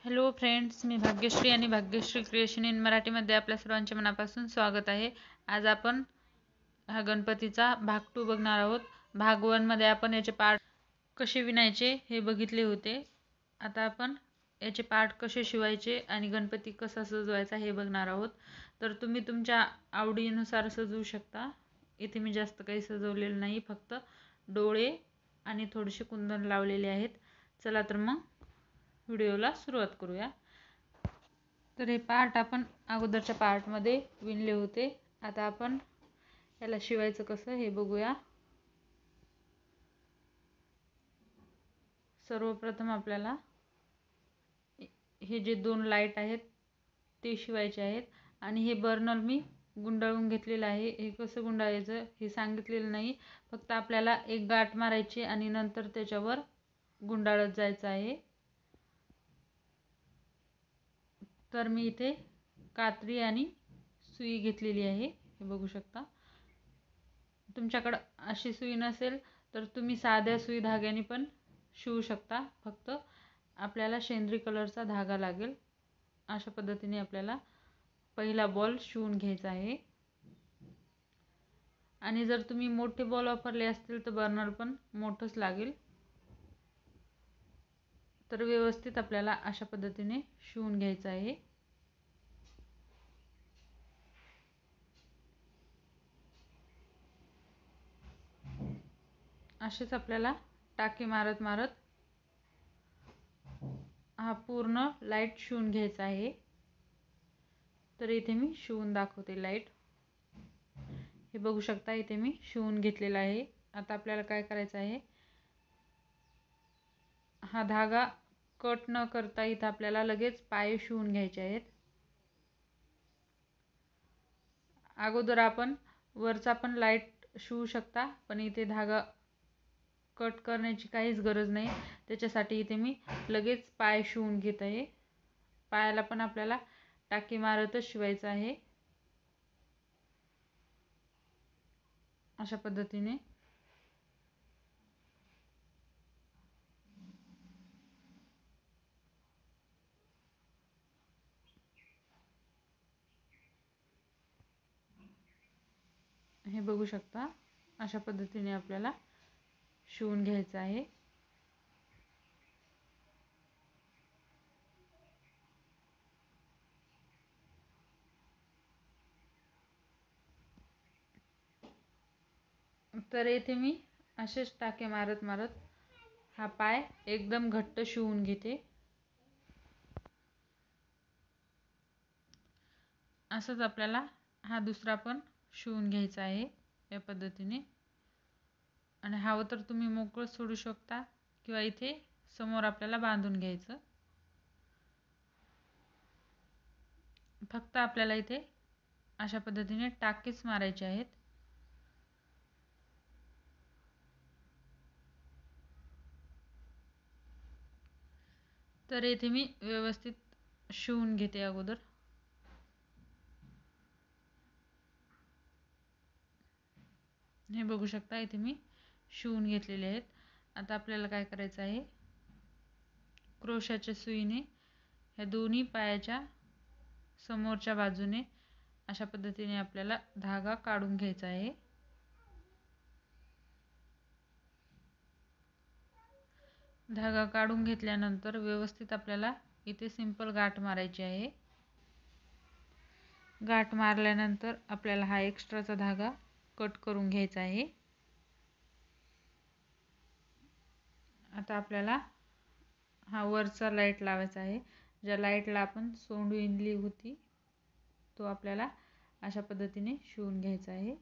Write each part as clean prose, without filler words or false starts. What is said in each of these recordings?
Hello friends, मी भाग्यश्री आणि Bhagyashree creation in मराठीमध्ये आपल्या सर्वांचे मनापासून स्वागत आहे। आज आपण हा गणपतीचा भाग 2 बघणार आहोत। भाग 1 मध्ये आपण याचे पार्ट कसे विणायचे हे बघितले होते। आता आपण याचे पार्ट कसे शिवायचे आणि गणपती कसा सजवायचा हे बघणार आहोत। तर तुम्ही तुमच्या आवडीनुसार सजवू शकता। इथे मी जास्त काही सजवलेलं नाही, फक्त डोळे आणि थोडेसे कुंदन लावलेले आहेत। चला तर मग व्हिडिओला सुरुवात करूया। तर हे पार्ट आपण अगोदरच्या पार्टमध्ये विणले होते। आता आपण याला शिवायचं कसं हे बघूया। सर्वप्रथम आपल्याला हे जे दोन लाईट आहेत ते शिवायचे आहेत आणि हे बर्नर मी गुंडाळून घेतलेलं आहे। हे कसं गुंडाळायचं हे सांगितलेलं नाही, फक्त आपल्याला एक गाठ मारायची आणि नंतर त्याच्यावर गुंडाळत जायचं आहे। तर मी इथे कात्री आणि सुई घेतलेली आहे, हे बघू शकता। तुमच्याकडे अशी सुई नसेल तर तुम्ही साध्या सुई धाग्याने पण शिवू शकता, फक्त आपल्याला शेंद्री कलरचा धागा लागेल। अशा पद्धतीने आपल्याला पहिला बॉल शिवून घ्यायचा आहे आणि जर तुम्ही मोठे बॉल वापरले असतील तर बर्नर पण मोठंच लागेल। तर व्यवस्थित आपल्याला अशा पद्धतीने शिवून घ्यायचं आहे। असेच आपल्याला टाके मारत मारत हा पूर्ण लाईट शिवून घ्यायचा आहे। तर इथे मी शिवून दाखवते लाईट, हे बघू शकता। इथे मी शिवून घेतलेला आहे। आता आपल्याला काय करायचं आहे, हा धागा कट न करता इथे आपल्याला लगेच पाय शिवून घ्यायचे आहेत। अगोदर आपण वरचा पण लाईट शिवू शकता, पण इथे धागा कट करण्याची काहीच गरज नाही। त्याच्यासाठी इथे मी लगेच पाय शिवून घेत आहे। पायाला पण आपल्याला टाके मारतच शिवायचं आहे, अशा पद्धतीने। हे बघू शकता, अशा पद्धतीने आपल्याला शिवून घ्यायचं आहे। तर येथे मी असेच टाके मारत मारत हा पाय एकदम घट्ट शिवून घेते। असंच आपल्याला हा दुसरा पण शिवून घ्यायचा आहे या पद्धतीने। आणि हवं तर तुम्ही मोकळं सोडू शकता किंवा इथे समोर आपल्याला बांधून घ्यायचं। फक्त आपल्याला इथे अशा पद्धतीने टाकेच मारायचे आहेत। तर इथे मी व्यवस्थित शिवून घेते अगोदर। हे बघू शकता, इथे मी शिवून घेतलेले आहेत। आता आपल्याला काय करायचं आहे, क्रोशाच्या सुईने ह्या दोन्ही पायाच्या समोरच्या बाजूने अशा पद्धतीने आपल्याला धागा काढून घ्यायचा आहे। धागा काढून घेतल्यानंतर व्यवस्थित आपल्याला इथे सिंपल गाठ मारायची आहे। गाठ मारल्यानंतर आपल्याला हा एक्स्ट्राचा धागा कट करून घ्यायचा आहे। आता आपल्याला हा वरचा लाईट लावायचा आहे। ज्या लाईटला आपण सोंड विणली होती तो आपल्याला अशा पद्धतीने शिवून घ्यायचा आहे।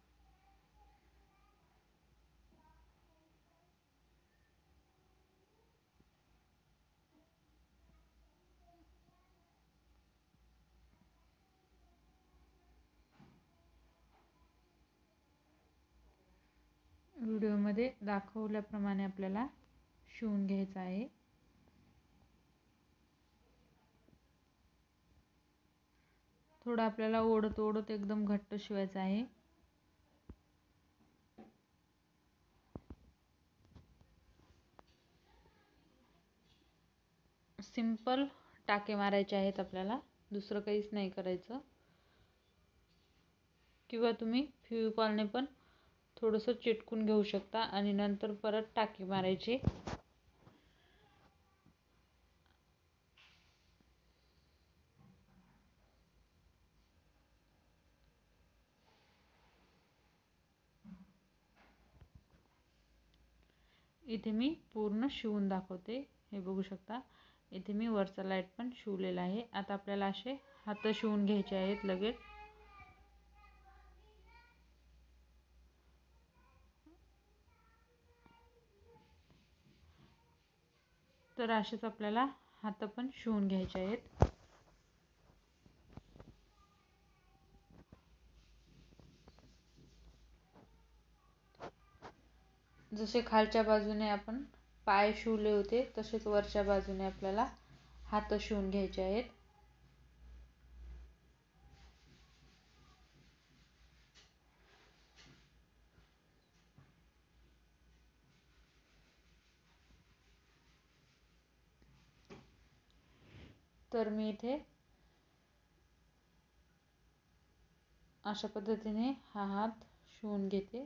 व्हिडिओमध्ये दाखवल्याप्रमाणे आपल्याला शिवून घ्यायचा आहे। थोडं आपल्याला ओढत ओढत एकदम घट्ट शिवायचं आहे। सिंपल टाके मारायचे आहेत आपल्याला, दुसरं काहीच नाही करायचं. किंवा तुम्ही फेविकॉलने पण थोडंसं चिटकून घेऊ शकता आणि नंतर परत टाके मारायचे. इथे मी पूर्ण शिवून दाखवते. हे बघू शकता, इथे मी वरचा लाईट पण शिवलेला आहे. आता आपल्याला असे हात शिवून घ्यायचे आहेत लगेच. तर असेच आपल्याला हात पण शिवून घ्यायचे आहेत. जसे खालच्या बाजूने आपण पाय शिवले होते तसेच वरच्या बाजूने आपल्याला हात शिवून घ्यायचे आहेत. तर मी इथे अशा पद्धतीने हा हात शिवून घेते.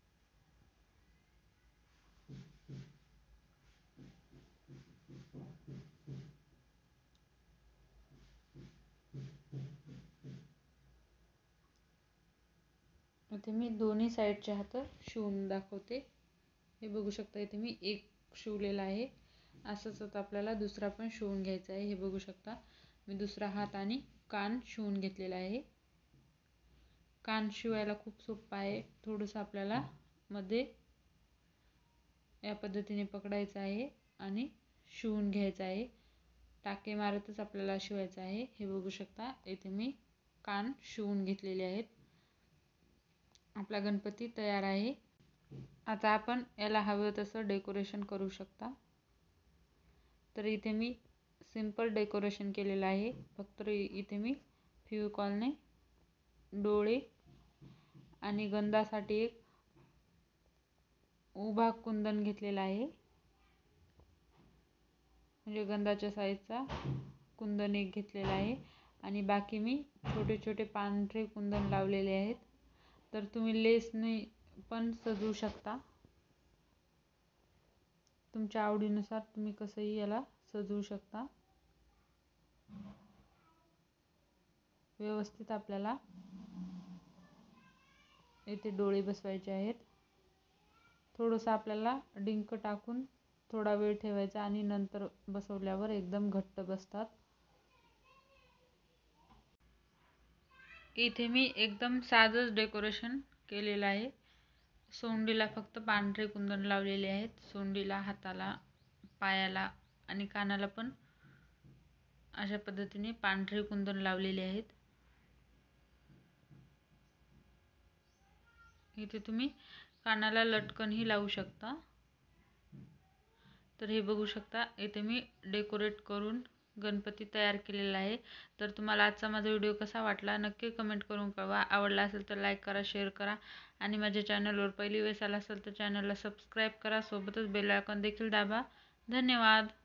इथे मी दोन्ही साईडचे हात शिवून दाखवते. हे बघू शकता, इथे मी एक शिवलेला आहे. असंच आता आपल्याला दुसरा पण शिवून घ्यायचा आहे. हे बघू शकता, मी दुसरा हात आणि कान शिवून घेतलेला आहे. कान शिवायला खूप सोपं आहे. थोडंसं आपल्याला मध्ये या पद्धतीने पकडायचं आहे आणि शिवून घ्यायचं आहे. टाके मारतच आपल्याला शिवायचं आहे. हे बघू शकता, इथे मी कान शिवून घेतलेले आहेत. आपला गणपती तयार आहे. आता आपण याला हवं तसं डेकोरेशन करू शकता. तर इथे मी सिंपल डेकोरेशन केलेलं आहे. फक्त इथे मी फेविकॉलने डोळे आणि गंधासाठी एक उभा कुंदन घेतलेला आहे. म्हणजे गंधाच्या साईजचा कुंदन एक घेतलेला आहे आणि बाकी मी छोटे छोटे पांढरे कुंदन लावलेले आहेत. तर तुम्ही लेसने पण सजवू शकता. तुमच्या आवडीनुसार तुम्ही कसंही याला सजवू शकता. व्यवस्थित आपल्याला इथे डोळे बसवायचे आहेत. थोडंसं आपल्याला डिंक टाकून थोडा वेळ ठेवायचा आणि नंतर बसवल्यावर एकदम घट्ट बसतात. इथे मी एकदम साधंच डेकोरेशन केलेलं आहे. सोंडीला फक्त पांढरे कुंदन लावलेले आहेत. सोंडीला, हाताला, पायाला आणि कानाला पण अशा पद्धतीने पांढरे कुंदन लावलेले आहेत. इथे तुम्ही कानाला लटकनही लावू शकता. तर हे बघू शकता, इथे मी डेकोरेट करून गणपती तयार केलेला आहे. तर तुम्हाला आजचा माझा व्हिडिओ कसा वाटला नक्की कमेंट करून कळवा. आवडला असेल तर लाईक करा, शेअर करा आणि माझ्या चॅनलवर पहिली वेळेस आला असेल तर चॅनलला सबस्क्राईब करा. सोबतच बेल आयकॉन देखील दाबा. धन्यवाद.